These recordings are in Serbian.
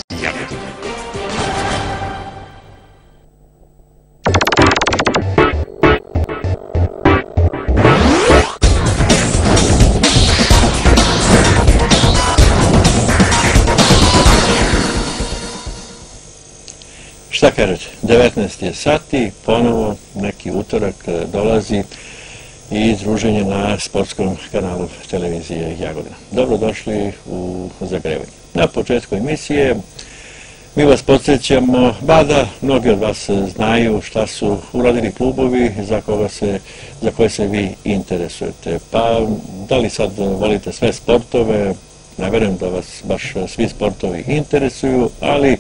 Jagodina. Šta kažete, 19 je sati, ponovo neki utorak dolazi i druženje na sportskom kanalu televizije Jagodina. Dobrodošli u zagrevanje. Na početku emisije mi vas podsjećamo, mada mnogi od vas znaju šta su uradili klubovi za koje se vi interesujete. Pa da li sad volite sve sportove, ne verujem da vas baš svi sportovi interesuju, ali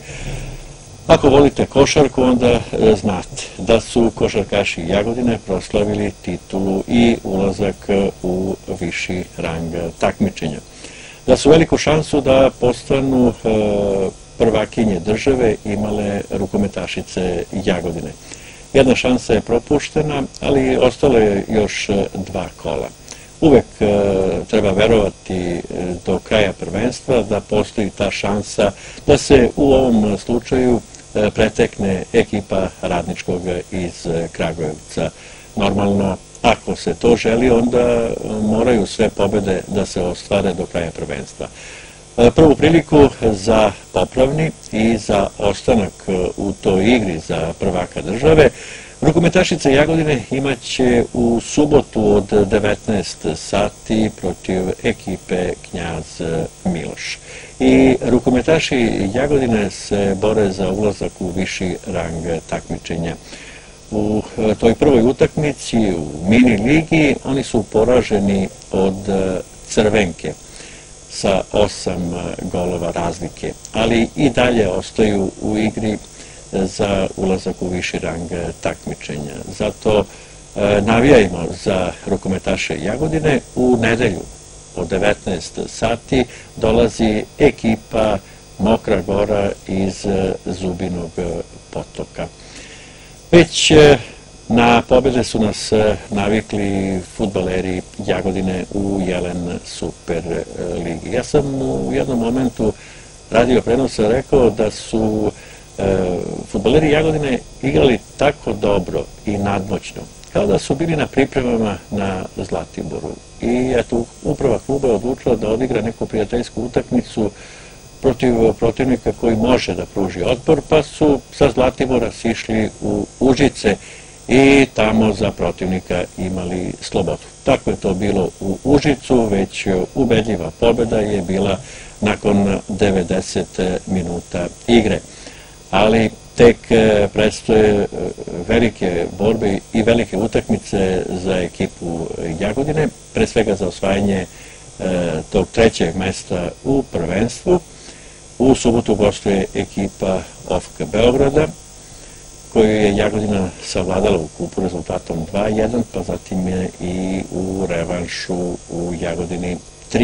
ako volite košarku, onda znate da su košarkaši Jagodine proslavili titulu i ulazak u viši rang takmičenja. Da su veliku šansu da postanu prvakinje države imale rukometašice Jagodine. Jedna šansa je propuštena, ali ostalo je još 2 kola. Uvek treba verovati do kraja prvenstva da postoji ta šansa da se u ovom slučaju pretekne ekipa Radničkog iz Kragujevca. Normalno, ako se to želi, onda moraju sve pobede da se ostvare do kraja prvenstva. Prvu priliku za popravni i za ostanak u toj igri za prvaka države rukometašice Jagodine imaće u subotu od 19 sati protiv ekipe Knjaz Miloš. I rukometaši Jagodine se bore za ulazak u viši rang takmičenja. U toj prvoj utakmici u mini ligi oni su poraženi od Crvenke sa 8 golova razlike, ali i dalje ostaju u igri za ulazak u viši rang takmičenja. Zato navijajmo za rukometaše Jagodine. U nedelju od 19 sati dolazi ekipa Mokra Gora iz Zubinog Potoka. Već na pobjede su nas navikli fudbaleri Jagodine u Jelen Super ligi. Ja sam u jednom momentu radio prenosa rekao da su fudbaleri Jagodine igrali tako dobro i nadmoćno, kao da su bili na pripremama na Zlatiboru. I eto, uprava kluba je odlučila da odigra neku prijateljsku utakmicu protiv protivnika koji može da pruži otpor, pa su sa Zlatibora sišli u Užice i tamo za protivnika imali slobodu. Tako je to bilo u Užicu, već ubedljiva pobjeda je bila nakon 90 minuta igre. Ali tek predstoje velike borbe i velike utakmice za ekipu Jagodine, pre svega za osvajanje tog 3. mesta u prvenstvu. U subotu gostuje ekipa OFK Beograda, koju je Jagodina savladala u kupu rezultatom 2-1, pa zatim je i u revanšu u Jagodini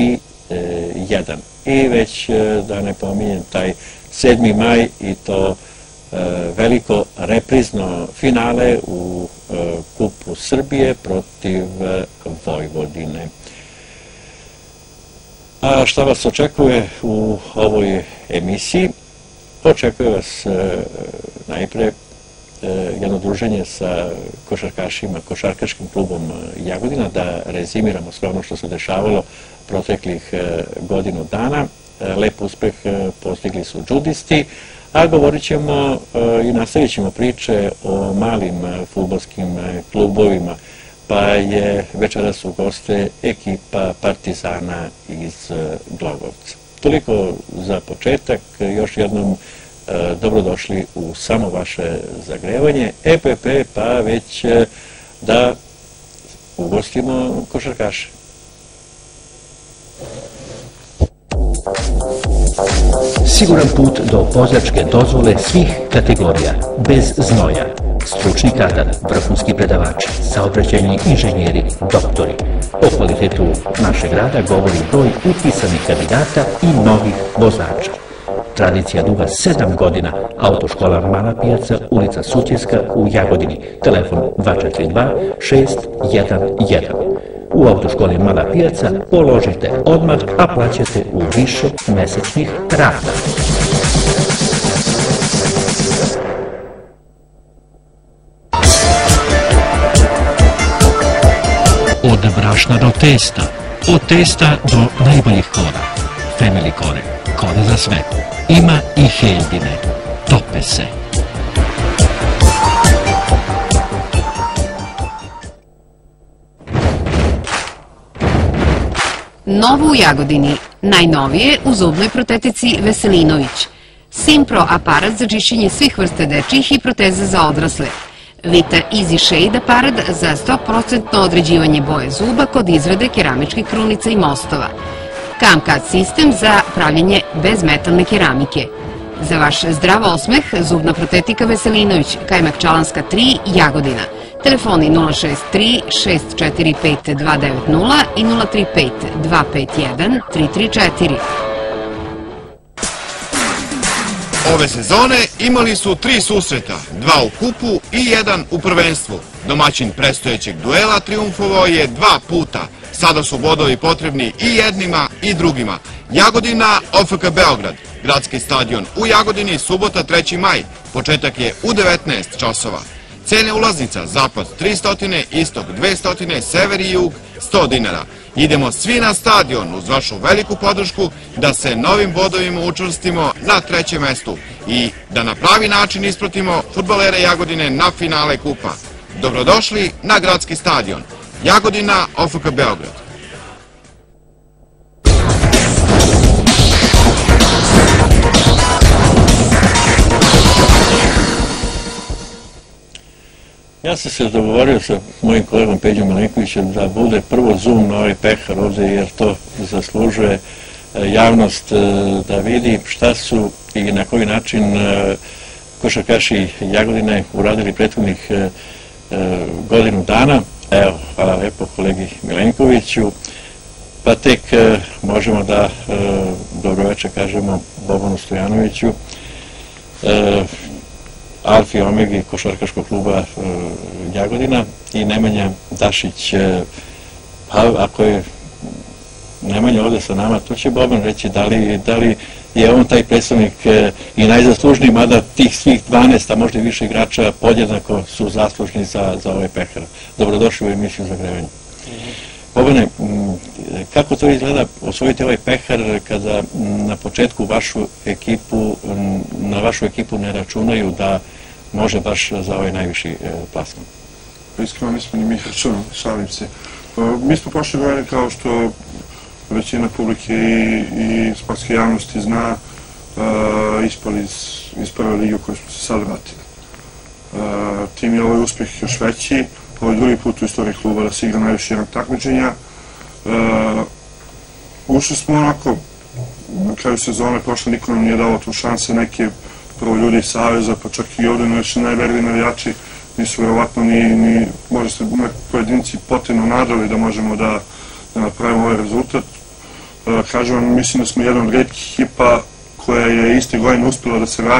3-1. I već da ne pominjem taj 7. maj i to veliko reprizno finale u kupu Srbije protiv Vojvodine. A šta vas očekuje u ovoj emisiji? Očekuje vas najpre jedno druženje sa košarkašima, košarkaškim klubom Jagodina, da rezimiramo sve ono što se dešavalo proteklih godinu dana. Lep uspeh postigli su džudisti, a govorit ćemo i nastavit ćemo priče o malim fudbalskim klubovima, pa je večeras u goste ekipa Partizana iz Glogovca. Toliko za početak, još jednom dobrodošli u samo vaše zagrevanje. EPP, pa već da ugostimo košarkaše. Siguran put do vozačke dozvole svih kategorija, bez znoja. Stručni kadar, vrhunski predavači, saobraćajni inženjeri, doktori. O kvalitetu našeg rada govori broj upisanih kandidata i novih vozača. Tradicija duga 7 godina, autoškola Mala pijaca, ulica Sućeska u Jagodini, telefon 242 611. U autoškoli Mala pijaca položite odmah, a plaćate u više mesečnih rata. uspešna do testa, od testa do najboljih kora. Family kore, kore za sve. Ima i Heldine, tope se. Novo u Jagodini, najnovije u zubnoj protetici Veselinović. Simpro aparat za čišćenje svih vrste dečjih i proteza za odrasle. Vita Easy Shade aparat za 100% određivanje boje zuba kod izrade keramičkih krunica i mostova. Camcat sistem za pravljenje bezmetalne keramike. Za vaš zdrav osmeh, zubna protetika Veselinović, Kajmakčalanska 3, Jagodina. Telefoni 063 645 290 i 035 251 334. Ove sezone imali su 3 susreta, 2 u kupu i 1 u prvenstvu. Domaćin predstojećeg duela triumfovao je 2 puta. Sada su bodovi potrebni i jednima i drugima. Jagodina, OFK Beograd. Gradski stadion u Jagodini, subota 3. maj. Početak je u 19 časova. Cene ulaznica, zapad 300, istok 200, sever i jug 100 dinara. Idemo svi na stadion uz vašu veliku podršku da se novim bodovima učvrstimo na 3. mestu i da na pravi način ispratimo fudbalere Jagodine na finale kupa. Dobrodošli na Gradski stadion. Jagodina, OFK Beograd. Ja sam se dogovorio sa mojim kolegom Peđom Milenkovićem da bude prvo zoom na ovaj pehar ovdje, jer to zaslužuje javnost da vidi šta su i na koji način košarkaši Jagodine uradili prethodnih godinu dana. Evo, hvala lepo kolegi Milenkoviću. Pa tek možemo da dobroveče kažemo Bobanu Stojanoviću, Alfi Omegi košarkaškog kluba Jagodina i Nemanja Dašić. Ako je Nemanja ovdje sa nama, to će Boban reći da li je on taj predstavnik i najzaslužniji, mada tih svih 12, a možda i više igrača podjednako su zaslužni za ovaj pehar. Dobrodošli u emisiju Zagrevanje. Bobane, kako to izgleda osvojiti ovaj pehar kada na početku na vašu ekipu ne računaju da može baš za ovaj najviši plasman? Iskreno nismo ni mi računali, šalim se. Mi smo prošle godine, kao što većina publike i sportske javnosti zna, ispali iz prve lige u kojoj smo se sad vratili. Tim je ovaj uspjeh još veći. Ovo je drugi put u istoriji kluba da se igra najviše jednog takmičenja. Ušli smo onako, na kraju sezone prošle niko nam nije dao tu šanse, neke prvo ljudi iz Saveza, pa čak i ovdje najverliji navijači nisu vjerovatno ni možda se pojedinci potrebno nadali da možemo da napravimo ovaj rezultat. Kažem vam, mislim da smo jedan od retkih ekipa koja je iste godine uspjela da se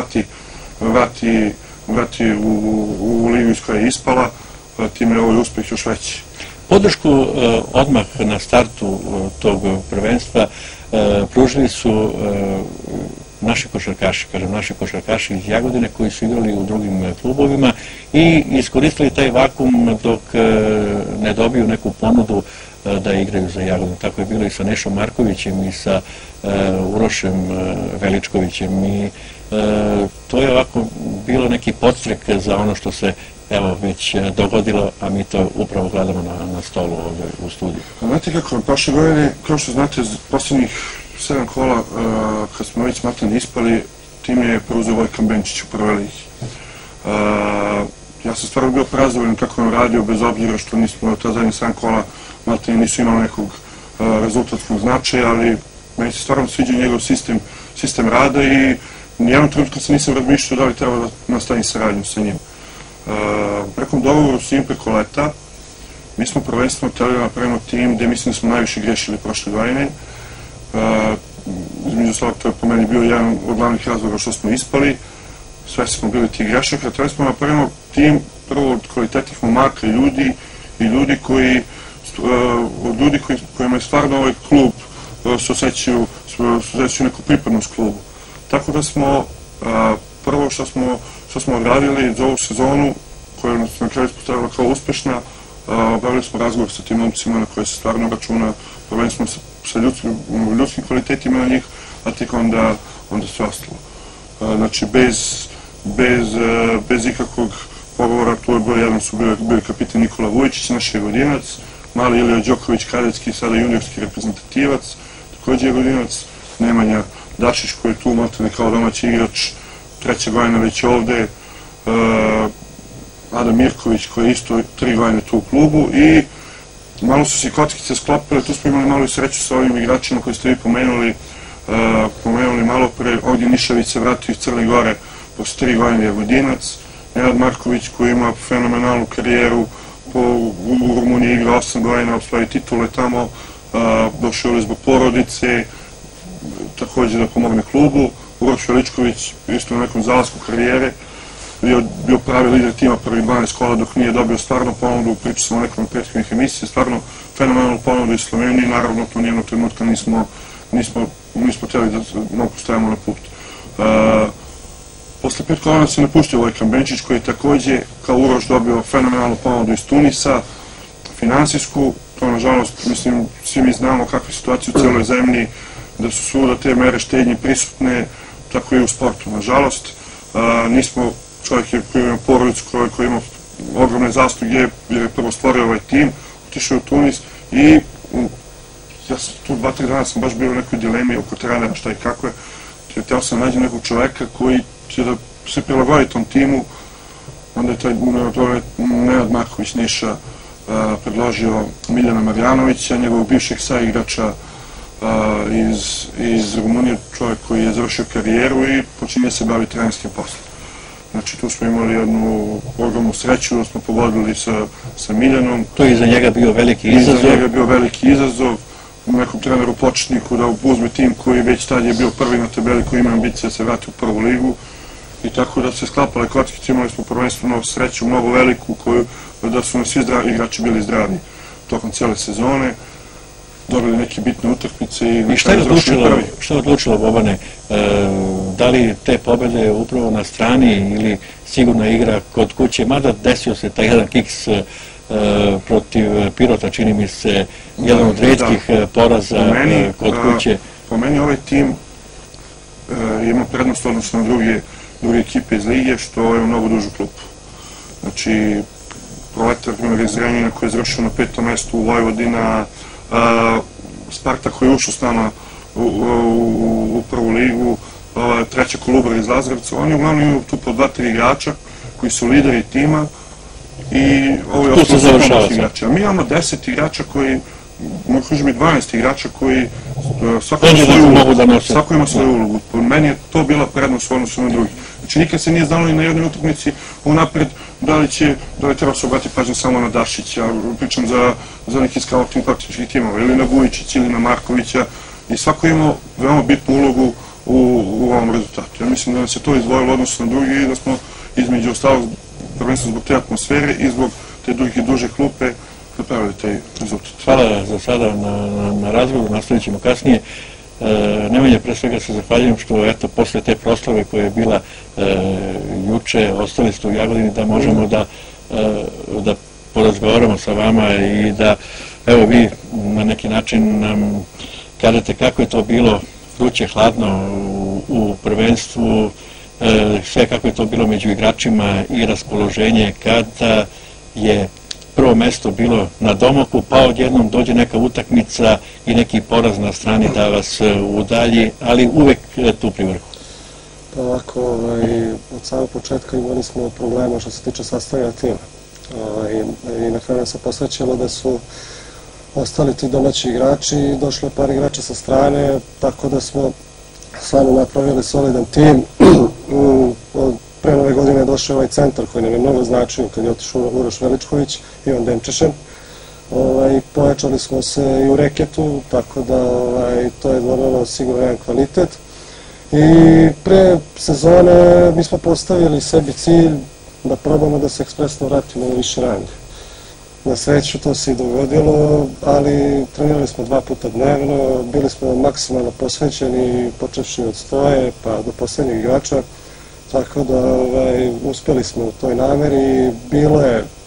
vrati u ligu iz koje je ispala. Time je ovaj uspjeh još veći. Podršku odmah na startu tog prvenstva pružili su naši košarkaši iz Jagodine koji su igrali u drugim klubovima i iskoristili taj vakum dok ne dobiju neku ponudu da igraju za Jagodinu. Tako je bilo i sa Nešom Markovićem i sa Urošem Veličkovićem i to je ovako bilo neki podstrek za ono što se evo već dogodilo, a mi to upravo gledamo na stolu ovdje u studiju. Znate kako, prošle godine, kao što znate, posljednjih 7 kola, kad smo već smatrani ispali, tim je preuzeo Vojkan Benčić u prvoj ligi. Ja sam stvarno bio prezadovoljan kako je on radio, bez obzira što nismo ta zadnje 7 kola maltene nisu imali nekog rezultatskog značaja, ali meni se stvarno sviđa njegov sistem rada i nijednom trenutku se nisam razmišljao da li treba da nastavim saradnju sa njim. U nekom dogovoru s njim preko leta mi smo prvenstveno htjeli da napravimo tim gdje mislim da smo najviše grešili prošle godine. Između ostalog, to je po meni bio jedan od glavnih razloga što smo ispali. Sve smo bili tih grešaka. Htjeli smo napravimo tim prvo od kvalitetnih momaka i ljudi kojima je stvarno ovaj klub se osjećaju neku pripadnost klubu. Tako da smo prvo što smo odradili za ovu sezonu, koja nas na kraju ispostavila kao uspešna, obavili smo razgovor sa tim momcima na koje se stvarno računa, prvenstveno sa ljudskim kvalitetima na njih, a tek onda sve ostalo. Znači, bez ikakvog pogovora, tu je broj jedan su bili kapitan Nikola Vujičić, naš Jagodinac, mali Ilija Đoković, kadetski, sada juniorski reprezentativac, također Jagodinac, Nemanja Dašić koji je tu maltene kao domaći igrač, treća godina već ovde, Adam Mirković koji je isto 3 godine tu u klubu i malo su se kockice sklopile, tu smo imali malo i sreću sa ovim igračima koji ste vi pomenuli malo pre, ovdje Nišavić se vratio iz Crne Gore posle 3 godine Jagodinac, Nenad Marković koji ima fenomenalnu karijeru, u Rumuniji igra 8 godina, osvoji titule tamo, došao je zbog porodice, također da pomogne klubu, Uroš Veličković isto na nekom zalasku karijere, bio pravi lider tima prvi 12 kola dok nije dobio stvarno ponudu, pričao sam o nekom prethodnih emisija, stvarno fenomenalnu ponudu iz Slovenije, naravno to nijednog trenutka nismo htjeli da mnogo stavimo na put. Posle 5 kola se napustio Vojkan Benčić koji je također kao Uroš dobio fenomenalnu ponudu iz Tunisa, finansijsku, to nažalost, mislim, svi mi znamo kakve situacije u cijeloj zemlji, da su svuda te mere štednje prisutne, tako i u sportu, nažalost. Nismo čovjek koji ima porodicu, koji ima ogromne zasluge, jer je prvo stvorio ovaj tim, otišao u Tunis i ja sam tu 2-3 dana sam baš bio u nekoj dilemi oko trenera šta i kako je. Htio sam nađi nekog čovjeka koji će da se prilagodi tom timu, onda je taj Nenad Marković Niša predložio Miljana Marjanovića, njegovog bivšeg saigrača iz Rumunije, čovjek koji je završio karijeru i počinje se baviti trenerskim poslom. Znači tu smo imali jednu ogromnu sreću da smo pogodili sa Miljanom. To je iza njega bio veliki izazov. Iza njega je bio veliki izazov, nekom treneru početniku da uzme tim koji već tad je bio prvi na tabeli, koji ima ambicije da se vrati u prvu ligu. I tako da se sklapale kockice, imali smo prvenstveno sreću mnogo veliku, da su nam svi igrači bili zdravi tokom cijele sezone, dobili neke bitne utakmice i šta je odlučilo, Bobane? Da li te pobjede upravo na strani ili sigurna igra kod kuće, mada desio se taj jedan kiks protiv Pirota, čini mi se, jedan od retkih poraza kod kuće. Po meni ovaj tim ima prednost odnosno na druge ekipe iz lige, što je mnogo dužu klupu. Znači, Proletar iz Renjina koji je završio na 5. mjestu u Vojvodina, Spartak koji je ušao s nama u prvu ligu, treća Kolubara iz Lazarevca, oni uglavnom imaju tu po 2-3 igrača koji su lideri tima i ovo je osnovno pomoć igrača. Mi imamo 10 igrača koji, možemo i 12 igrača koji svako ima svoju ulogu. Po meni je to bila prednost u odnosu na drugih. Znači nikad se nije znalo i na jednoj utakmici unapred da li treba se obratiti pažnju samo na Dašića, pričam za neki scouting praktičkih timova, ili na Vujičića ili na Markovića i svako imao veoma bitnu ulogu u ovom rezultatu. Ja mislim da nam se to izdvojilo odnosu na drugi i da smo između ostalog prvenstveno zbog te atmosfere i zbog te duže klupe napravili taj rezultat. Hvala za sada na razgovoru, nastavit ćemo kasnije. Nemanja, pre svega se zahvaljujem što, eto, posle te proslave koja je bila juče, ostali ste u Jagodini, da možemo da porazgovaramo sa vama i da, evo, vi na neki način nam kažete kako je to bilo vruće, hladno u prvenstvu, sve kako je to bilo među igračima i raspoloženje kada je prvo mesto bilo na domaku, pa odjednom dođe neka utakmica i neki poraz na strani da vas udalji, ali uvek tu pri vrhu. Pa ovako, od samog početka imali smo problema što se tiče sastavljanja tima. I na kraju se posvećalo da su ostali ti domaći igrači i došlo je par igrača sa strane, tako da smo stvarno napravili solidan tim. Pre nove godine je došao ovaj centar koji nam je mnogo značio kad je otišao Uroš Veličković, Ivan Demčešen. Pojačali smo se i u reketu, tako da to je donalo sigurno jedan kvalitet. I pre sezone mi smo postavili sebi cilj da probamo da se ekspresno vratimo na više rang. Na sreću to se i dogodilo, ali trenirali smo 2 puta dnevno, bili smo maksimalno posvećeni, počevši od stoje pa do posljednjeg igrača. Tako da uspeli smo u toj nameri, bilo je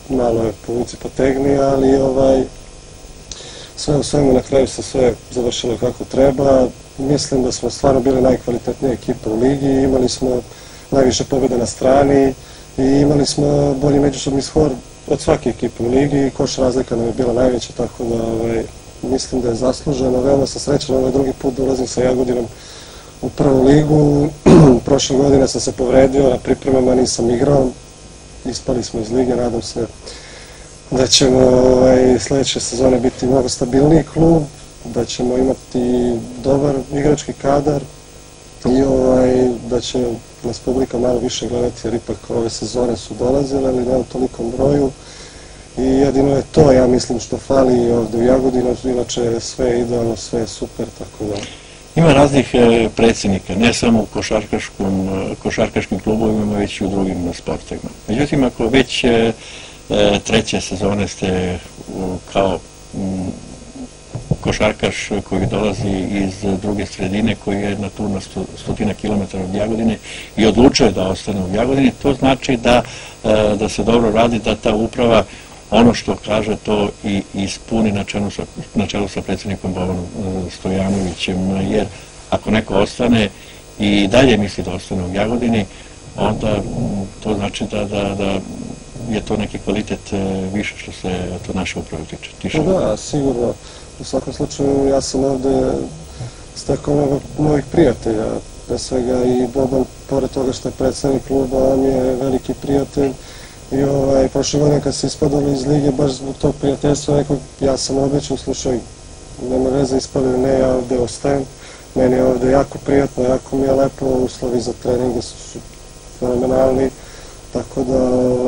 malo je povuci potegni, ali sve u svemu na kraju se sve završilo kako treba. Mislim da smo stvarno bili najkvalitetnija ekipa u ligi, imali smo najviše pobjeda na strani i imali smo bolji međusobni skor od svake ekipe u ligi i koš razlika nam je bila najveća, tako da mislim da je zasluženo. Veoma sam srećan, ovaj drugi put dolazim sa Jagodinom u prvu ligu. Prošle godine sam se povredio, na pripremama nisam igrao, ispali smo iz lige, nadam se da ćemo sljedeće sezone biti mnogo stabilniji klub, da ćemo imati dobar igrački kadar i da će nas publika malo više gledati, jer ipak ove sezone su dolazile, ali ne u tolikom broju. I jedino je to, ja mislim, što fali ovdje u Jagodinu, inače sve je idealno, sve je super, tako da... Ima raznih predsjednika, ne samo u košarkaškim klubovima, već i u drugim sportovima. Međutim, ako već treće sezone ste kao košarkaš koji dolazi iz druge sredine, koji je na 100 kilometara od Jagodine i odlučuje da ostane u Jagodini, to znači da se dobro radi, da ta uprava ono što kaže to i ispuni na čelu sa predsjednikom Bobanom Stojanovićem, jer ako neko ostane i dalje misli da ostane u Jagodini, onda to znači da je to neki kvalitet više što se to naše uprave tiče. Da, sigurno. U svakom slučaju ja sam ovdje stekao mnogo novih prijatelja, pre svega i Boban, pored toga što je predsjednik kluba, on je veliki prijatelj. I prošle godine kad se ispadali iz lige, baš zbog tog prijateljstva, ja sam obećao, slušaj, nema veze ispali ili ne, ja ovdje ostajem. Meni je ovdje jako prijatno, jako mi je lepo, uslovi za treninge su fenomenalni, tako da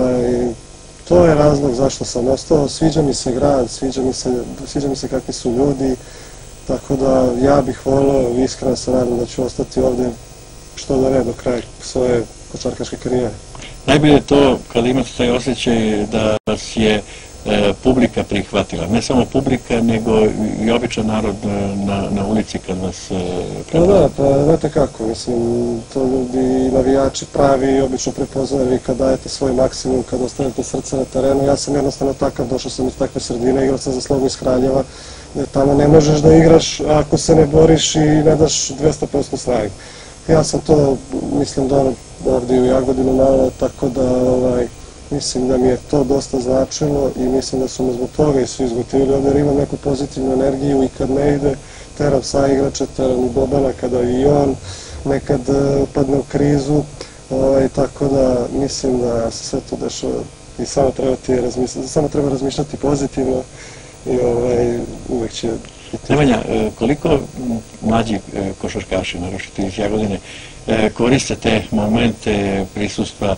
to je razlog zašto sam ostao. Sviđa mi se grad, sviđa mi se kakvi su ljudi, tako da ja bih volio, iskreno se nadam da ću ostati ovdje što da ne do kraja svoje košarkaške karijere. Najbolje je to kada imate taj osjećaj da vas je publika prihvatila. Ne samo publika, nego i običan narod na ulici kad vas prepoznaju. Da, pa znate kako, mislim, to ljudi, navijači pravi i obično prepoznaju vi kad dajete svoj maksimum, kad ostavite srce na terenu. Ja sam jednostavno takav, došao sam iz takve sredine, igrao sam za Slogu iz Kraljeva, jer tamo ne možeš da igraš ako se ne boriš i ne daš 200% snage. Ja sam to, mislim, donao ovdje u Jagodinu malo, tako da mislim da mi je to dosta značilo i mislim da su me zbog toga i svi izgotivili ovdje, jer imam neku pozitivnu energiju i kad ne ide, teram sa igrače, teram i Bobana kada i on nekad upadne u krizu, tako da mislim da se sve to dešava i samo treba razmišljati pozitivno i uvek će biti. Nemanja, koliko mlađi košarkaši, naročito iz Jagodine, koriste te momente prisustva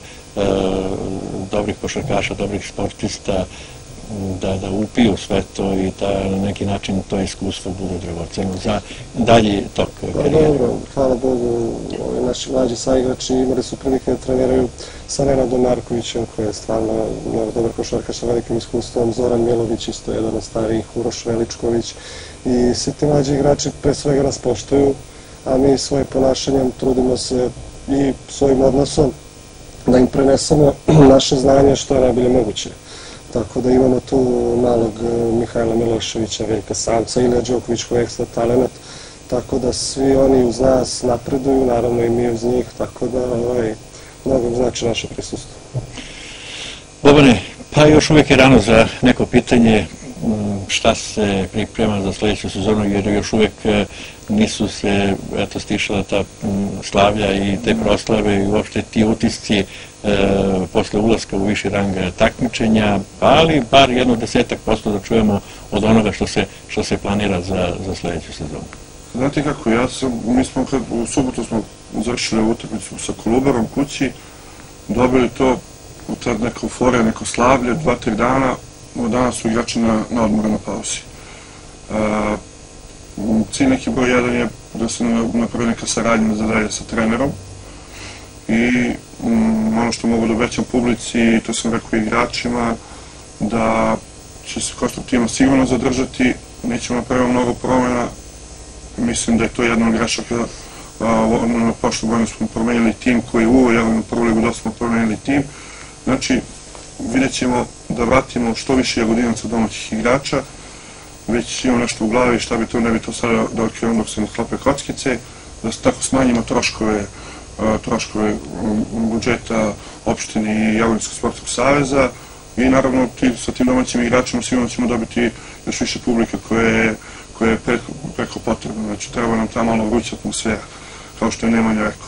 dobrih košarkaša, dobrih sportista, da upiju sve to i da na neki način to iskustvo bude dragoceno za dalji tok karijere? Dobro, hvala Bogu, naši mlađi saigrači imali su prilike da treniraju sa Nenadom Markovićem, koji je stvarno dobar košarkaš sa velikim iskustvom, Zoran Milović, isto jedan od starijih, Uroš Veličković, i svi ti mlađi igrači pre svega nas poštuju, a mi svojim ponašanjem trudimo se i svojim odnosom da im prenesemo naše znanje što je najbolje moguće. Tako da imamo tu nalog Mihajla Miloševića, Veljka Samca, Ilija Đoković koji je ekstra talent, tako da svi oni uz nas napreduju, naravno i mi uz njih, tako da mnogo znači naše prisustvo. Bobane, pa još uvijek je rano za neko pitanje šta se priprema za sljedeću sezonu, jer još uvijek nisu se stišala ta slavlja i te proslave i uopšte ti utisci posle ulaska u viši rang takmičenja, ali bar 10% da čujemo od onoga što se planira za sljedeću sezonu. Znate kako, mi smo u subotu smo završili utakmicu sa Kolubarom kući, dobili to, tad neka euforija, neko slavlje, 2-3 dana, danas su igrači na odmoru, na pauzi. Cilj neki broj 1 je da se napravi neka saradnja za dalje sa trenerom i ono što mogu da obećam publici, to sam rekao i igračima, da će se konstruktivno sigurno zadržati, nećemo napraviti mnogo promjena, mislim da je to jedna od grešaka. Na prošle godine smo promenili tim koji u ovoj prvoj ligu dosta smo promenili tim, znači vidjet ćemo da vratimo što više Jagodinaca domaćih igrača, već imam nešto u glavi šta bi to, ne bi to sada da otkrivam dok se ne sklope kockice, da se tako smanjimo troškove budžeta opštine i Jagodinskog sportskog saveza i naravno sa tim domaćim igračima sigurno ćemo dobiti još više publike koje je preko potrebno. Znači treba nam ta malo vruća atmosfera, kao što je Nemanja rekao.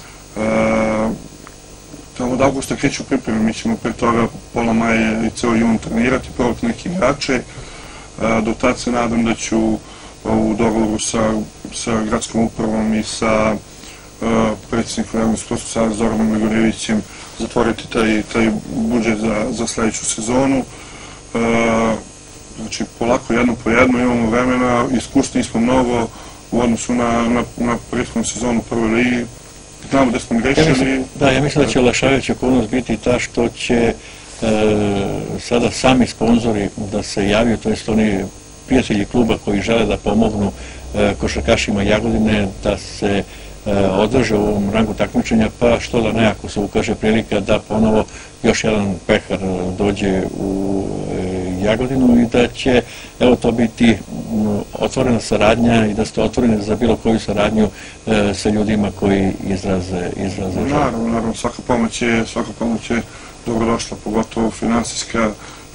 Tamo od avgusta kreću pripreme, mi ćemo pre toga pola maja i ceo jun trenirati, probati neke igrače. Do tad se nadam da ću u dogovoru sa gradskom upravom i sa predsjednikom Jagodinskog sportskog saveza Zoranom Gligorijevićem zatvoriti taj budžet za sledeću sezonu. Znači, polako jedno po jedno imamo vremena, iskusni smo mnogo u odnosu na prethodnu sezonu u prvoj ligi. Znamo gde smo grešili. Da, ja mislim da će olakšavajuća okolnost biti ta što će sada sami sponzori da se javiju, to jest oni prijatelji kluba koji žele da pomognu košarkašima Jagodine da se održe u ovom rangu takmičenja, pa što da ne, ako se ukaže prilika da ponovo još jedan pehar dođe u Jagodinu i da će, evo, to biti otvorena saradnja i da ste otvoreni za bilo koju saradnju sa ljudima koji izraze želju. Naravno, svaka pomoć je dobrodošla, pogotovo finansijska,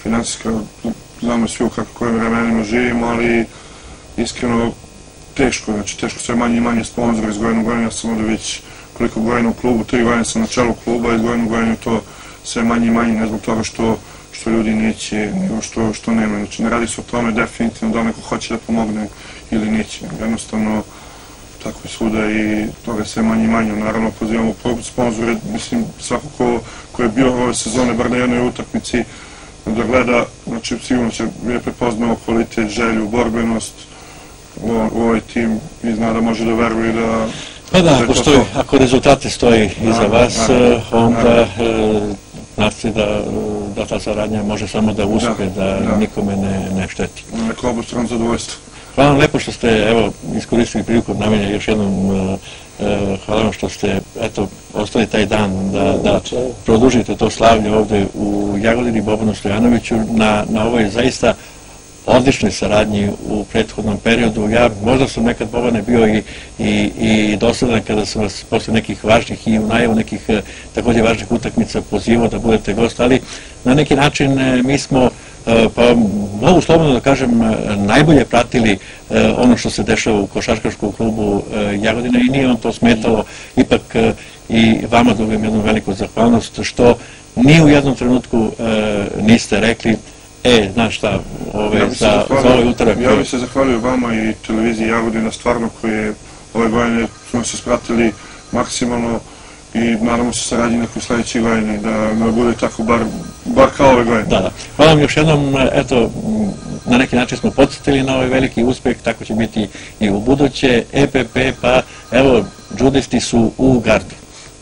znamo svi u kakvim vremenima živimo, ali iskreno teško, znači teško sve manje i manje sponzora iz godinu godinu. Ja sam ovdje već koliko godina u klubu, 3 godine sam na čelu kluba i iz godinu godinu to sve manje i manje, ne zbog toga što ljudi neće, nego što nema. Znači ne radi se o tome definitivno da neko hoće da pomogne ili neće. Jednostavno tako je svuda i toga sve manje i manje. Naravno pozivamo sponzore, mislim svako ko je bio ove sezone, bar na jednoj utakmici, da gleda, znači sigurno će prepoznao kvalitet, želju, borbenost u ovaj tim i zna da može da veruje da... Pa da, ako rezultate stoji iza vas, onda znači da ta saradnja može samo da uspe, da nikome ne šteti. Neko obostrano zadovoljstvo. Hvala vam lepo što ste, evo, iskoristili priliku od namenja, još jednom hvala vam što ste, eto, ostali taj dan da produžite to slavlje ovde u Jagodini, Bobanu Stojanoviću, na ovoj zaista odličnoj saradnji u prethodnom periodu. Ja možda sam nekad, Bobane, bio i dosadan kada sam vas posle nekih važnih i u najavu nekih takođe važnih utakmica pozivao da budete gost, ali na neki način mi smo, pa mogu slobodno da kažem, najbolje pratili ono što se dešava u košarkaškom klubu Jagodina i nije vam to smetalo. Ipak i vama dugujem jednu veliku zahvalnost što ni u jednom trenutku niste rekli znaš šta, za ovaj utorak... Ja bih se zahvalio vama i televiziji Jagodina, stvarno koje ove godine smo se spratili maksimalno i nadamo se saradnji nekoj sledećoj godine, da bude tako bar kao ove godine. Da. Hvala vam još jednom, eto, na neki način smo podsjetili na ovaj veliki uspeh, tako će biti i u buduće. EPP, pa evo, džudisti su u gardi.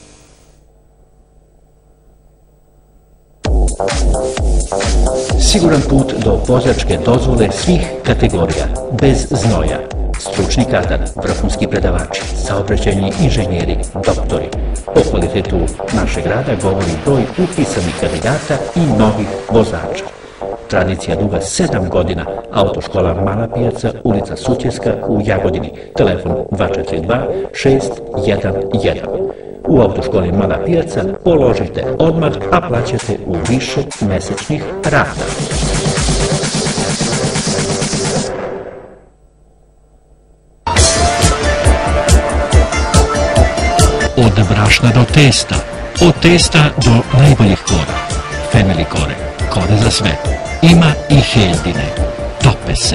Siguran put do vozačke dozvole svih kategorija, bez znoja. Stručni kadar, vrhunski predavači, saobraćajni inženjeri, doktori. O kvalitetu našeg rada govori broj upisanih kandidata i novih vozača. Tradicija duga 7 godina, autoškola Mala pijaca, ulica Sućeska u Jagodini, telefon 242 611. U autoškoli Mala pijaca položite odmah, a plaćate u više mesečnih rata. Od brašna do testa, od testa do najboljih kora. Family kore, kore za sve. Ima i Heldine, tope se.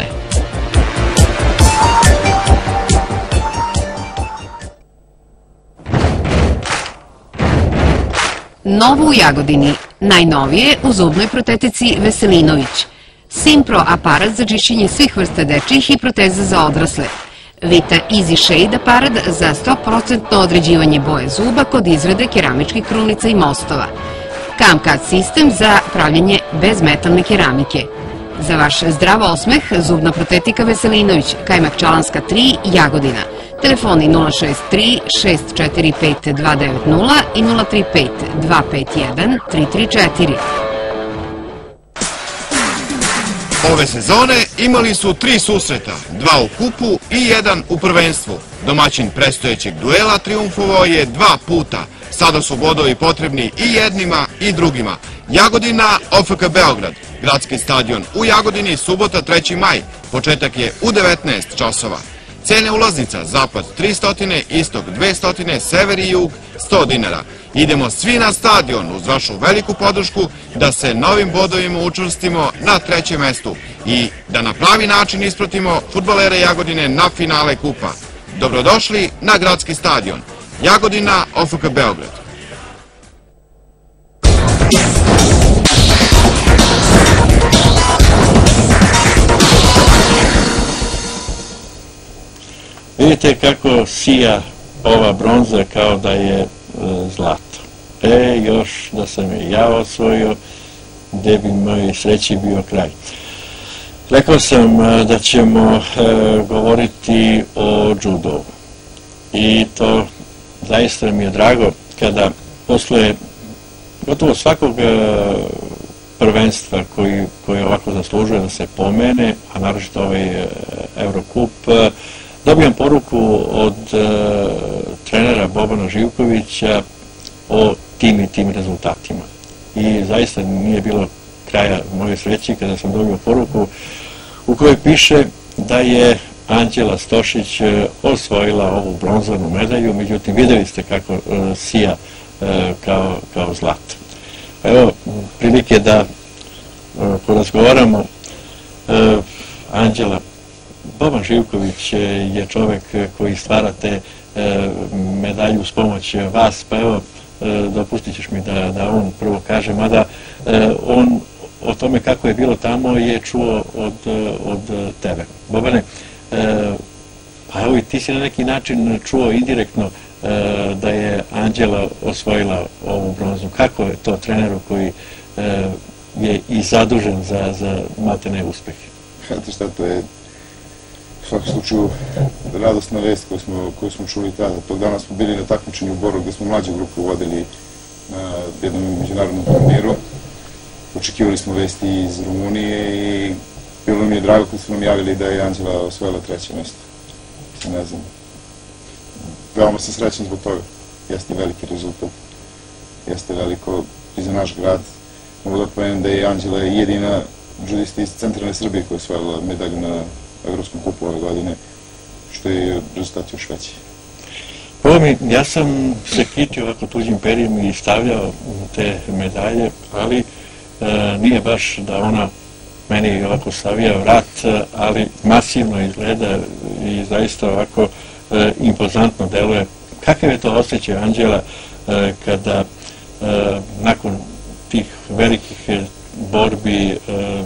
Novo u Jagodini, najnovije u zubnoj protetici Veselinović. Simpro aparat za čišćenje svih vrsta dečjih i proteza za odrasle. Vita Easy Shade aparat za 100% određivanje boje zuba kod izrade keramičkih krunica i mostova. Camcat sistem za pravljenje bezmetalne keramike. Za vaš zdrav osmeh, zubna protetika Veselinović, Kajmakčalanska 3, Jagodina. Telefoni 063 645 290 i 035 251 334. Ove sezone imali su 3 susreta, 2 u kupu i 1 u prvenstvu. Domaćin predstojećeg duela triumfovao je 2 puta. Sada su bodovi potrebni i jednima i drugima. Jagodina, OFK Beograd. Gradski stadion u Jagodini, subota 3. maj. Početak je u 19 časova. Cene ulaznica, zapad 300, istok 200, sever i jug 100 dinara. Idemo svi na stadion uz vašu veliku podršku da se novim bodovima učvrstimo na 3. mestu i da na pravi način ispratimo fudbalere Jagodine na finale kupa. Dobrodošli na Gradski stadion. Jagodina, OFK Beograd. Vidite kako sija ova bronza kao da je zlato. Još da sam je ja osvojio, gdje bi moj sreći bio kraj. Rekao sam da ćemo govoriti o judovu. I to zaista mi je drago kada posle gotovo svakog prvenstva koji ovako zaslužuje da se pomene, a naročito ovaj Eurocup, dobijam poruku od trenera Bobana Živkovića o tim i tim rezultatima. I zaista nije bilo kraja moje sreći kada sam dobio poruku u kojoj piše da je Anđela Stošić osvojila ovu bronzanu medalju, međutim vidjeli ste kako sija kao zlato. Evo prilike da porazgovaramo. Anđela, Boban Živković je čovjek koji stvara te medalju uz pomoć vas, pa evo dopustit ćeš mi da on prvo kaže, mada on o tome kako je bilo tamo je čuo od tebe. Bobane, pa evo i ti si na neki način čuo indirektno da je Anđela osvojila ovu bronzu. Kako je to treneru koji je i zadužen za matene uspehe? Znate šta, to je u svakom slučaju radosna vest koju smo čuli tada. Tog dana smo bili na takmičenju u Boru gdje smo mlađu grupu vodili na jednom međunarodnom turniru. Očekivali smo vesti iz Rumunije i bilo mi je drago kad su nam javili da je Anđela osvojila 3. mjesto. Ne znam, veoma sam srećan zbog toga. Jeste veliki rezultat, jeste veliko i za naš grad. Mogu da pomenem da je Anđela jedina džudista iz centralne Srbije koja je osvojila medalju na Evropskom kupu ove godine, što je rezultat još veći. Prvo mi, ja sam se kitio ovako tuđim perijem i stavljao te medalje, ali nije baš da ona meni ovako stavija vrat, ali masivno izgleda i zaista ovako impozantno deluje. Kakav je to osjećaj, Anđela, kada nakon tih velikih borbi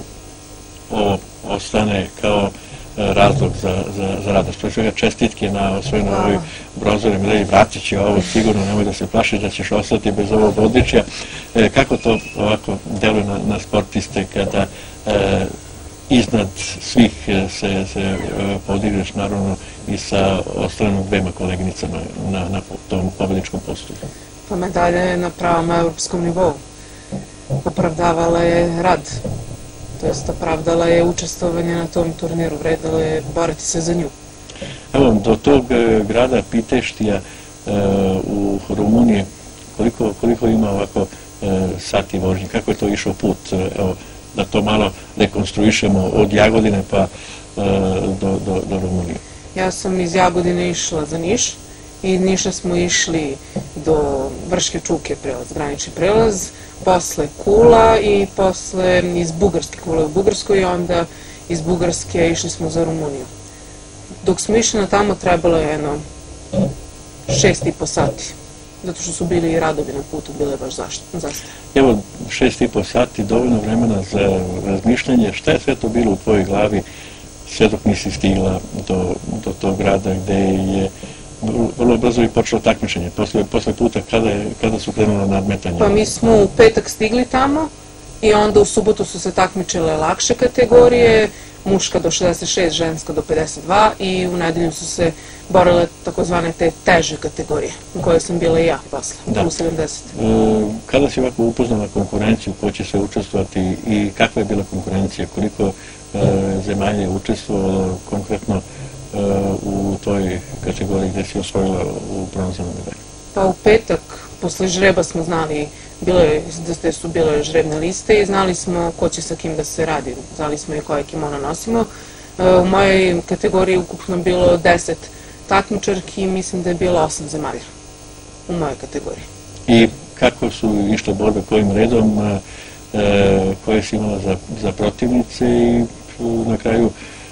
ovo ostane kao razlog za radost? Prvo svega čestitke na osvojenoj ovoj bronzanoj medalji, vratit će ovo sigurno, nemoj da se plašiš da ćeš ostati bez ovog odličja. Kako to ovako deluje na sportiste kada iznad svih se podigneš, naravno i sa ostalim 2 koleginicama na tom pobedničkom postupku? Pa medalja je na pravom evropskom nivou. Opravdavala je rad, to jest opravdala je učestvovanje na tom turniru, vredilo je boriti se za nju. Evo, do tog grada Piteštija u Rumuniji, koliko ima ovako sati vožnje, kako je to išao put, evo, da to malo rekonstruišemo od Jagodine pa do Rumunije? Ja sam iz Jagodine išla za Niš i iz Niša smo išli do Vrške Čuke prelaz, granični prelaz, posle Kula i posle iz Bugarske, Kula u Bugarskoj, i onda iz Bugarske išli smo za Rumuniju. Dok smo išli na tamo trebalo je jedno 6,5 sati, zato što su bili i radovi na putu, bilo je baš zašto. Evo, 6,5 sati, dovoljno vremena za razmišljanje. Šta je sve to bilo u tvojoj glavi sve dok nisi stigla do tog grada gde je vrlo brzo i počelo takmičenje, posle puta kada su krenula nadmetanja? Pa mi smo u petak stigli tamo i onda u subotu su se takmičile lakše kategorije, muška do 66, ženska do 52 i u nedelju su se borile takozvane te teže kategorije u kojoj sam bila i ja posle, u 70. Kada si ovako upoznala konkurenciju, ko će se učestvovati i kakva je bila konkurencija, koliko zemalja je učestvovalo konkretno u toj kategoriji gde si osvojila u bronzanu medalju? Pa u petak, posle žreba smo znali, da su bile žrebne liste i znali smo ko će sa kim da se radi, znali smo i koje kimono nosimo. U mojoj kategoriji ukupno bilo 10 takmičarki i mislim da je bilo 8 zemalja u mojoj kategoriji. I kako su išle borbe, kojim redom, koje si imala za protivnice i na kraju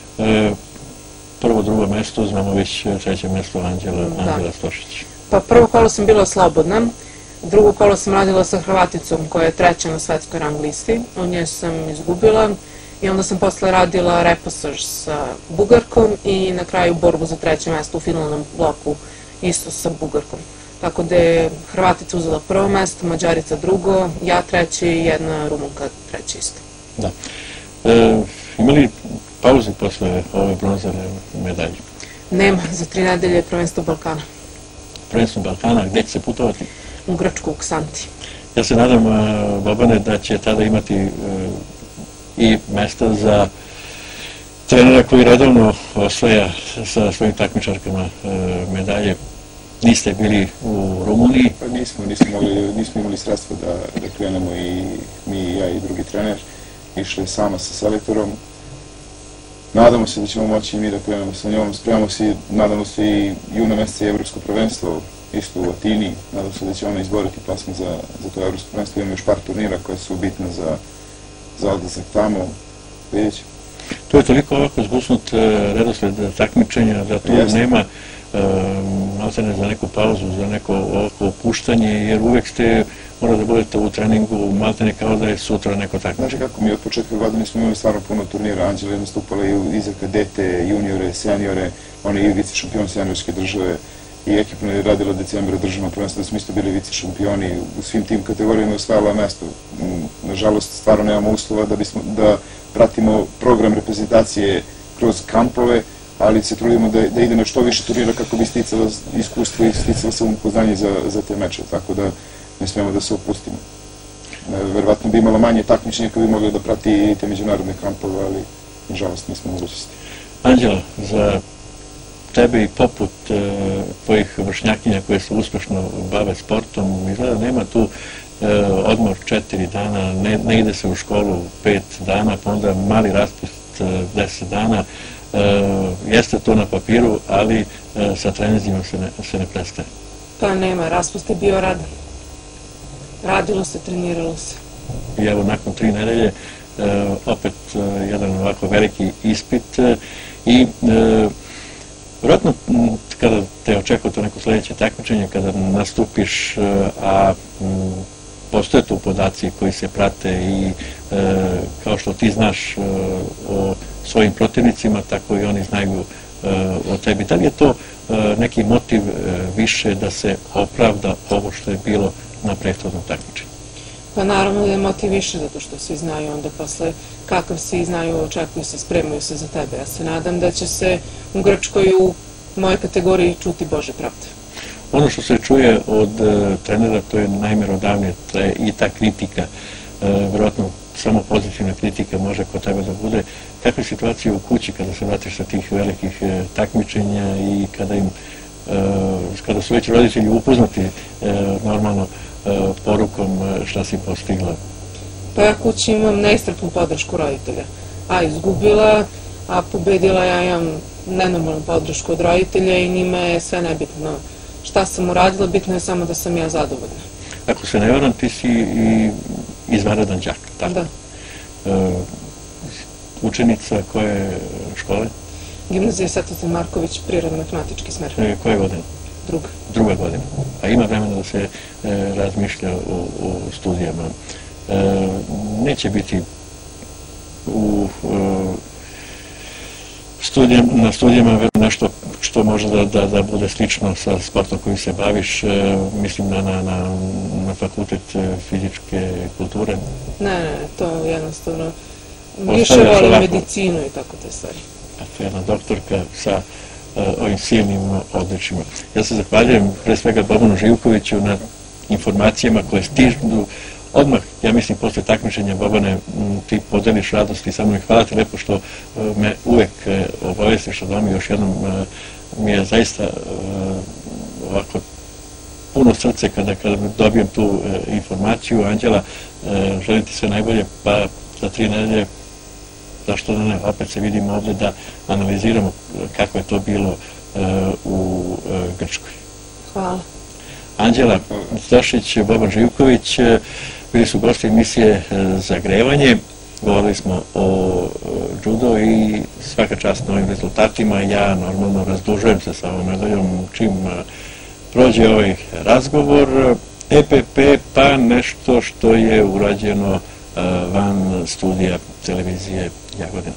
prvo, drugo mesto, znamo već treće mesto Anđela Stošić. Pa prvo kolo sam bila slobodna, drugo kolo sam radila sa Hrvaticom koja je treća na svetskoj rang listi, od nje sam izgubila i onda sam posle radila repasaž sa Bugarkom i na kraju borbu za treće mesto u finalnom bloku isto sa Bugarkom. Tako da je Hrvatica uzela prvo mesto, Mađarica drugo, ja treće i jedna Rumunka treće isto. Da. Ima li pauze posle ove bronzane medalje? Nema, za 3 nedelje je prvenstvo Balkana. Prvenstvo Balkana, gde će se putovati? U Grčku, u Ksanti. Ja se nadam, Bobane, da će tada imati i mesta za trenera koji redovno osvaja sa svojim takmičarkama medalje. Niste bili u Rumuniji? Pa nismo imali sredstva da krenemo i mi, ja i drugi trener. Išli sama sa selektorom. Nadamo se da ćemo moći i mi da krenemo sa njom. Spremamo se, nadamo se i juna meseca i evropsko prvenstvo, isto u Atini. Nadam se da će ona izboriti plasma za to evropsko prvenstvo. Imamo još par turnira koje su bitne za odlazak tamo. Vidjet ćemo. To je toliko ovako zgusnut redosled takmičenja da tu nema maltene za neku pauzu, za neko ovako opuštanje, jer uvek mora da budete u treningu maltene kao da je sutra neko takmičenje. Znači kako mi od početka godine smo imali stvarno puno turnira, Anđela je nastupala i za kadete, juniore, seniore, ona je i vice šampion seniorske države i ekipno je radila decembra državno prvenstvo, da smo isto bili vice šampioni, u svim tim kategorijama je osvajala mesto. Nažalost, stvarno nemamo uslova da pratimo program reprezentacije kroz kampove, ali se trudimo da ide na što više turnira kako bi sticala iskustvo i sticala samopouzdanje za te meče, tako da ne smemo da se opustimo. Verovatno bi imala manje takmičenja kad bi mogli da prati te međunarodne kampove, ali nažalost nismo mogućnosti. Anđela, za tebe i poput tvojih vršnjakinja koje se uspešno bave sportom, izgleda nema tu odmor 4 dana, ne ide se u školu 5 dana, pa onda mali raspust 10 dana. Jeste to na papiru, ali sa treninzima se ne prestaje. Pa nema, raspust je bio rad. Radilo se, treniralo se. I evo, nakon 3 nedelje, opet jedan ovako veliki ispit i vjerojatno kada te očekuje to neko sledeće takmičenje, kada nastupiš, a postoje tu podaci koji se prate i kao što ti znaš o svojim protivnicima, tako i oni znaju o tebi. Da li je to neki motiv više da se opravda ovo što je bilo na prethodnom takmičenju? Pa naravno da je motiv više, zato što svi znaju onda posle kakav si, znaju, očekuju se, spremaju se za tebe. Ja se nadam da će se u Grčkoj u mojoj kategoriji čuti Bože pravde. Ono što se čuje od trenera, to je najmerodavnije i ta kritika, verovatno samo pozitivna kritika može kod tebe da bude. Kakva je situacija u kući kada se vratiš sa tih velikih takmičenja i kada su već roditelji upoznati normalno porukom šta si postigla? Pa ja kući imam neiscrpnu podršku roditelja. A izgubila, a pobedila, ja imam nenormalnu podršku od roditelja i njima je sve nebitno šta sam uradila, bitno je samo da sam ja zadovoljna. Ako se ne varam, ti si i izvanredan đak, tako? Da. Učenica koje škole? Gimnazija Svetoslav Marković, prirodno-matematički smer. Koje godine? Druga. Druga godina. A ima vremena da se razmišlja o studijama. Neće biti na studijama nešto što može da bude slično sa sportom kojim se baviš, mislim na fakultet fizičke kulture? Ne, to jednostavno Više volim medicinu i tako te stvari. Jedna doktorka sa ovim silnim odličima. Ja se zahvaljujem pre svega Bobanu Živkoviću na informacijama koje stižu odmah, ja mislim, posle takmičenja. Bobane, ti podeliš radost i samo mi hvala ti lepo što me uvek obavestiš o tome. Još jednom mi je zaista ovako puno srce kada dobijem tu informaciju. Anđela, želim ti sve najbolje, pa za 3 nedelje, zašto da ne, opet se vidimo ovde da analiziramo kako je to bilo u Grčkoj. Hvala. Anđela Stošić, Boban Živković, bili su gosti emisije Zagrevanje. Govorili smo o judo i svaka čast na ovim rezultatima. Ja normalno razdužujem se sa ovom medaljom čim prođe ovaj razgovor. EPP, pa nešto što je urađeno van studija televizije Jagodina.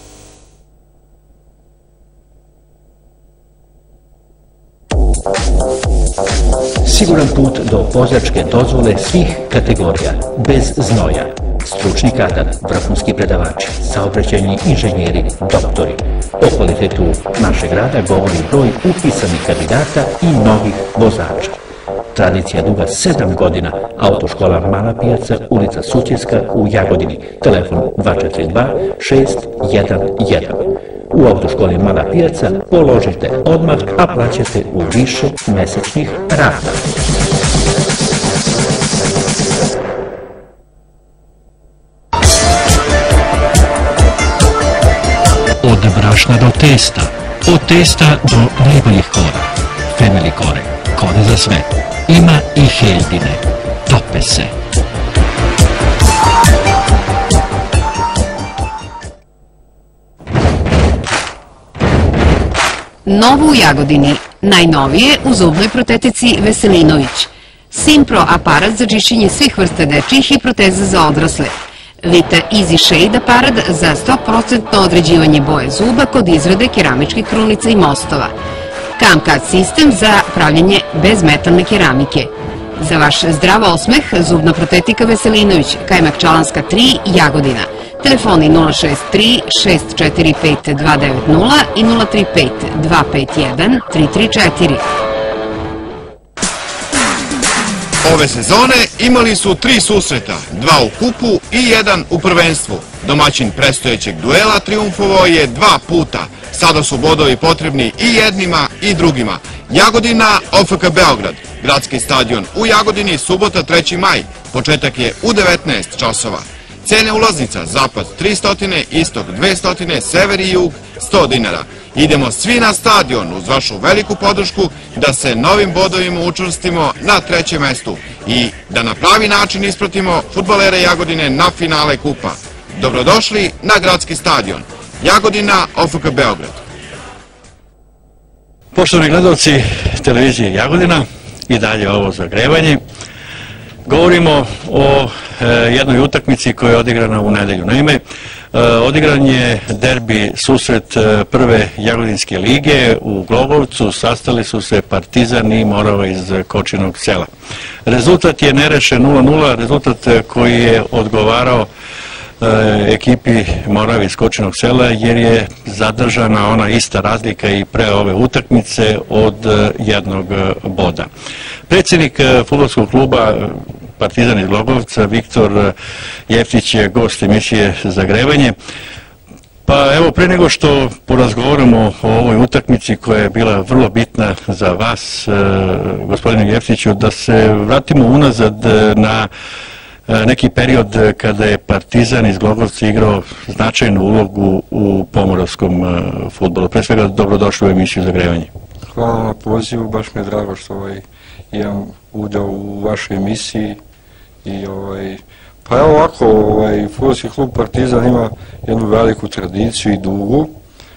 Siguran put do vozačke dozvole svih kategorija, bez znoja. Stručni kadar, vrhunski predavači, saobraćajni inženjeri, doktori. O kvalitetu našeg rada govori broj upisanih kandidata i novih vozača. Tradicija duga 7 godina, autoškola Mala pijaca, ulica Sutjeska u Jagodini, telefon 242 611. U autoškoli Mala pijaca položite odmah, a plaćate u više mesečnih rata. Od brašna do testa, od testa do najboljih kora. Family kore, kore za sve. Ima i Heldine, tope se. Novo u Jagodini, najnovije u zubnoj protetici Veselinović. Simpro aparat za čišćenje svih vrsta dečjih i proteza za odrasle. Vita Easy Shade aparat za 100% određivanje boje zuba kod izrade keramičkih krunica i mostova. Camcat sistem za pravljanje bezmetalne keramike. Za vaš zdrav osmeh, zubna protetika Veselinović, Kajmak Čalanska 3, Jagodina. Telefoni 063 645 290 i 035 251 334. Ove sezone imali su 3 susreta, 2 u kupu i 1 u prvenstvu. Domaćin predstojećeg duela triumfovao je 2 puta. Sada su bodovi potrebni i jednima i drugima. Jagodina, OFK Beograd. Gradski stadion u Jagodini, subota 3. maj. Početak je u 19 časova. Cene ulaznica, zapad 300, istok 200, sever i jug 100 dinara. Idemo svi na stadion uz vašu veliku podršku da se novim bodovima učvrstimo na 3. mestu i da na pravi način ispratimo fudbalere Jagodine na finale kupa. Dobrodošli na Gradski stadion. Jagodina, OFK Beograd. Poštovani gledalci televizije Jagodina, i dalje ovo Zagrevanje. Govorimo o jednoj utakmici koja je odigrana u nedelju. Naime, odigran je derbi susret prve Jagodinske lige u Glogovcu. Sastali su se Partizan i Morava iz Kočinog sela. Rezultat je nerešen 0:0, rezultat koji je odgovarao ekipi Morave iz Kočinog sela, jer je zadržana ona ista razlika i pre ove utakmice od 1 boda. Predsjednik fudbalskog kluba Partizan iz Glogovca, Viktor Jeftić, je gost emisije Zagrevanje. Pa evo, pre nego što porazgovaramo o ovoj utakmici koja je bila vrlo bitna za vas, gospodine Jeftiću, da se vratimo unazad na neki period kada je Partizan iz Glogovca igrao značajnu ulogu u pomoravskom fudbalu. Pre svega, dobrodošli u emisiju Zagrevanje. Hvala na pozivu, baš mi je drago što imam udeo u vašoj emisiji. Pa evo ovako, fudbalski klub Partizan ima jednu veliku tradiciju i dugu.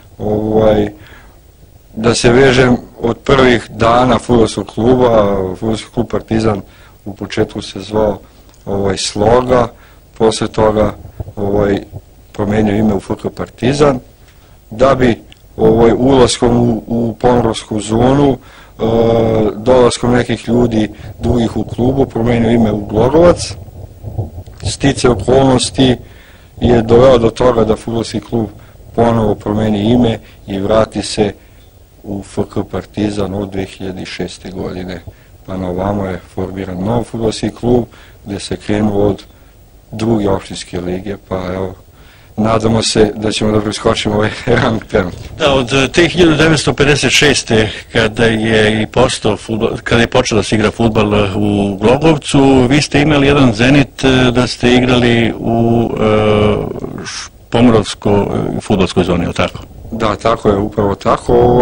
Da se vežem od prvih dana fudbalskog kluba, fudbalski klub Partizan u početku se zvao Sloga, posle toga promenio ime u FK Partizan, da bi ulaskom u pomoravsku zonu, dolaskom nekih ljudi drugih u klubu, promenio ime u Glogovac. Stice okolnosti je doveo do toga da fudbalski klub ponovo promeni ime i vrati se u FK Partizan od 2006. godine. Pa na ovamo je formiran nov fudbalski klub gde se krenuo od druge opštinske lige, pa evo, nadamo se da ćemo da preskočimo ovaj rang trenutno. Da, od te 1956. kada je počeo da se igra fudbal u Glogovcu, vi ste imali jedan zenit da ste igrali u Pomoravskoj fudbalskoj zoni, je li tako? Da, tako je, upravo tako.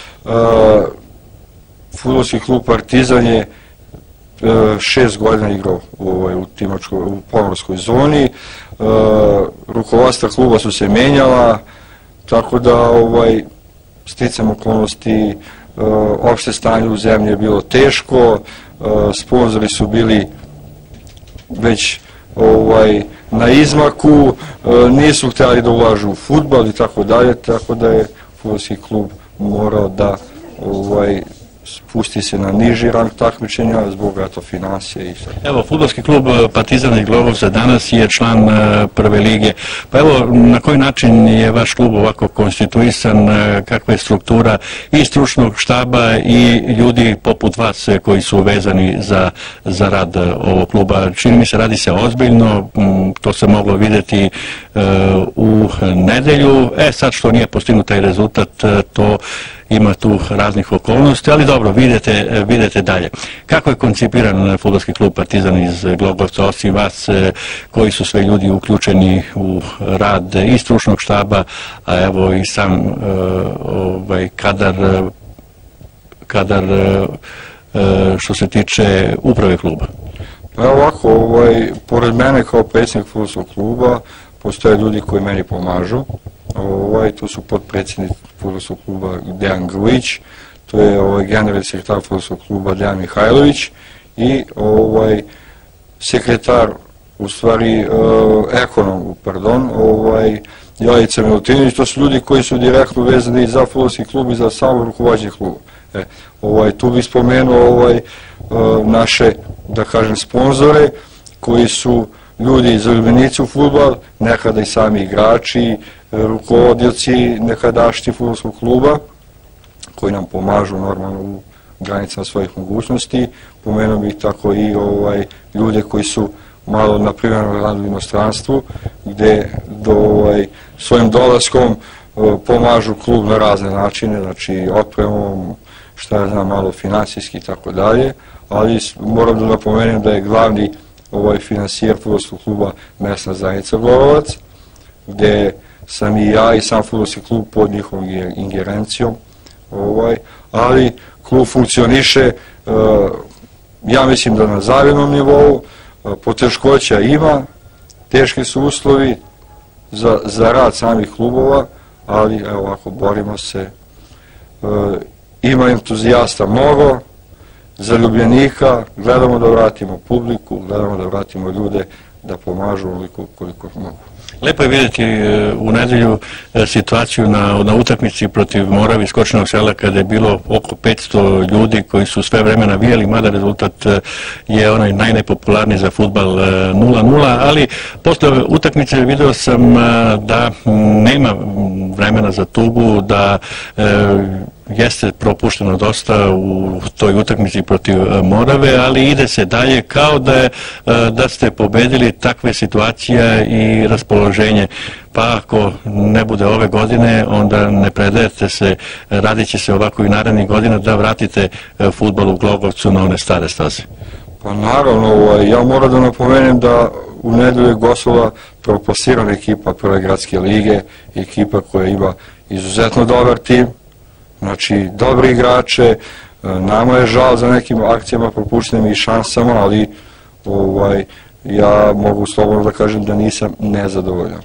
Fudbalski klub Partizan je 6 godina igrao u Pomoravskoj zoni. Rukovodstva kluba su se menjala, tako da sticam okolnosti, opšte stanje u zemlji je bilo teško, sponzori su bili već na izmaku, nisu htjeli da ulažu u fudbal i tako dalje, tako da je fudbalski klub morao da spusti se na niži rang takmičenja zbog financije i sve. Evo, fudbalski klub Partizana i Glogovca danas je član prve lige. Pa evo, na koji način je vaš klub ovako konstituisan, kakva je struktura i stručnog štaba i ljudi poput vas koji su vezani za rad ovog kluba? Čini mi se, radi se ozbiljno, to se moglo vidjeti u nedelju. Sad što nije postignut taj rezultat, to ima tu raznih okolnosti, ali dobro, vidite dalje. Kako je koncipiran fudbalski klub Partizan iz Glogovca, osim vas, koji su sve ljudi uključeni u rad i stručnog štaba, a evo i sam kadar što se tiče uprave kluba? Pa ovako, pored mene kao predsjednik fudbalskog kluba postoje ljudi koji meni pomažu. Tu su potpredsjednik fudbalskog kluba Dejan Grujić, to je generalni sekretar fudbalskog kluba Dejan Mihajlović i sekretar, u stvari ekonom, Jelica Milutinović. To su ljudi koji su direktno vezani za fudbalski klub i za samo rukovođenje kluba. Tu bih spomenuo naše, da kažem, sponzore koji su ljudi zaljubljenici u fudbal, nekada i sami igrači, rukovodioci nekadašnjih fudbalskog kluba, koji nam pomažu normalno u granicama svojih mogućnosti. Pomenuo bih tako i ljude koji su malo na privremenom radu u inostranstvu, gde svojim dolaskom pomažu klub na razne načine, znači opremom, šta ja znam, malo finansijski i tako dalje, ali moram da napomenem da je glavni finansijer fudbalskog kluba mesna zajednica Glogovac, gde sam i ja i sam fudbalski klub pod njihovom ingerencijom, ali klub funkcioniše, ja mislim da na zavidnom nivou, poteškoća ima, teški su uslovi za rad samih klubova, ali evo ovako, borimo se, ima entuzijasta mnogo, zaljubljenika, gledamo da vratimo publiku, gledamo da vratimo ljude da pomažu koliko mogu. Lepo je vidjeti u nedelju situaciju na utakmici protiv Morave iz Kočinog Sela, kada je bilo oko 500 ljudi koji su sve vreme navijali, mada rezultat je onaj najnepopularniji za fudbal 0-0, ali posle utakmice video sam da nema vremena za tugu, da jeste propušteno dosta u toj utakmici protiv Morave, ali ide se dalje kao da ste pobedili. Takve situacija i raspoloženje, pa ako ne bude ove godine, onda ne predajete se, radit će se ovako i narednih godina da vratite fudbal u Glogovcu na one stare staze. Pa naravno, ja moram da napomenem da u nedelju je gostovala prvoplasirana ekipa Prve gradske lige, ekipa koja ima izuzetno dobar tim, znači dobri igrače. Nama je žal za nekim akcijama, propuštenim i šansama, ali ja mogu slobodno da kažem da nisam nezadovoljan.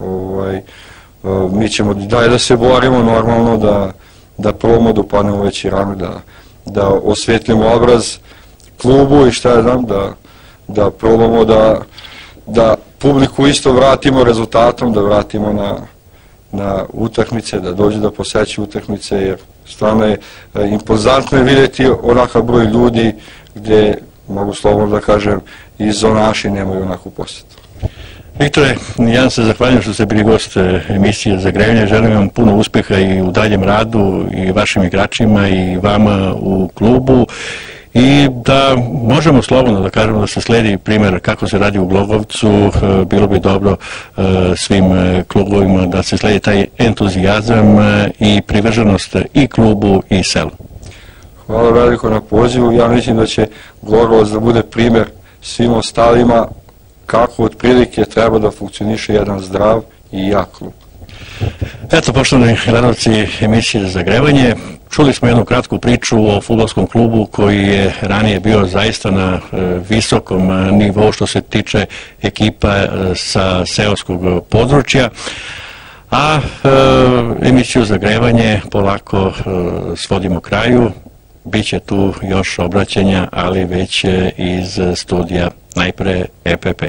Mi ćemo dalje da se borimo, normalno da probamo da upadnemo u veći rang, da osvetlimo obraz klubu i šta ja znam, da probamo da publiku isto vratimo rezultatom, da vratimo na utakmice, da dođe da poseće utakmice, jer stvarno je impozantno je vidjeti onakav broj ljudi gde, mogu slobodno da kažem, i zonaši nemaju onakvu posjetu. Viktore, ja vam se zahvaljujem što ste bili gost emisije Zagrevanje. Želim vam puno uspeha i u daljem radu i vašim igračima i vama u klubu i da možemo slobodno da kažemo da se sledi primjer kako se radi u Glogovcu. Bilo bi dobro svim klubovima da se sledi taj entuzijazam i privrženost i klubu i selu. Hvala veliko na pozivu. Ja mislim da će Glogovac da bude primjer svim ostalima kako otprilike treba da funkcioniše jedan zdrav i jak klub. Eto, poštovani gledalci emisije Zagrevanje, čuli smo jednu kratku priču o fudbalskom klubu koji je ranije bio zaista na visokom nivou što se tiče ekipa sa seoskog područja, a emisiju Zagrevanje polako svodimo kraju. Biće tu još obraćanja, ali već iz studija, najpre EPP.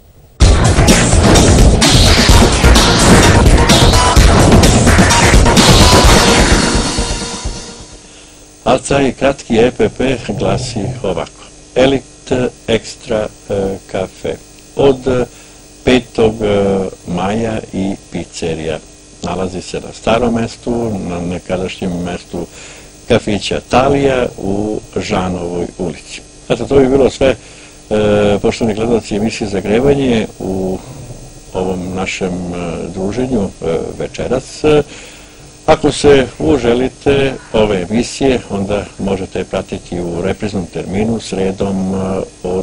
A taj kratki EPP glasi ovako. Elite Extra Cafe od 5. maja i pizzerija. Nalazi se na starom mestu, na nekadašnjem mestu kafića Talija u Žanovoj ulici. Eto, to bi bilo sve, poštovani gledalci emisije Zagrevanje, u ovom našem druženju večeras. Ako se uželite ove emisije, onda možete pratiti u repriznom terminu sredom od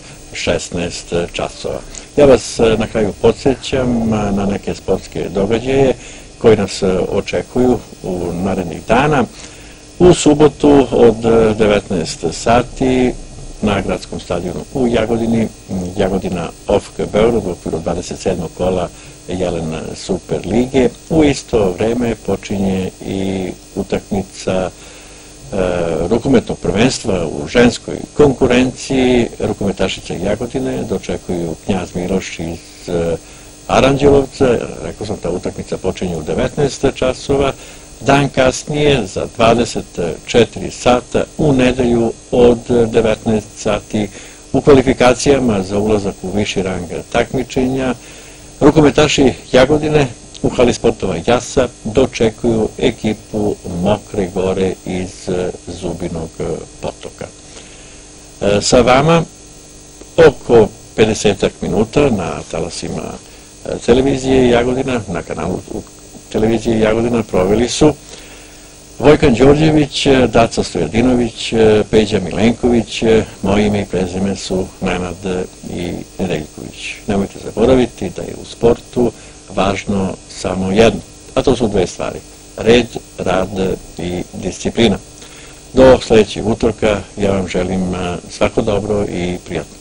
16 časova. Ja vas na kraju podsjećam na neke sportske događaje koji nas očekuju u narednih dana. U subotu od 19 sati na gradskom stadionu u Jagodini, Jagodina OFK Beograd u okviru 27. kola Jelena Super lige. U isto vreme počinje i utakmica rukometnog prvenstva u ženskoj konkurenciji. Rukometašice Jagodine dočekuju Knjaz Miloš iz Aranđelovca. Rekao sam, ta utakmica počinje u 19 časova. Dan kasnije, za 24 sata, u nedelju od 19 sati, u kvalifikacijama za ulazak u viši rang takmičenja, rukometaši Jagodine u hali sportova Jasa dočekuju ekipu Mokre Gore iz Zubinog Potoka. Sa vama oko 50 minuta na talasima televizije Jagodina, na kanalu televizije Jagodina proveli su Vojkan Đorđević, Daca Stojadinović, Peđa Milenković, moje ime i prezime su Nenad i Nedeljković. Nemojte zaboraviti da je u sportu važno samo jedno, a to su dve stvari: red, rad i disciplina. Do sljedećeg utorka ja vam želim svako dobro i prijatno.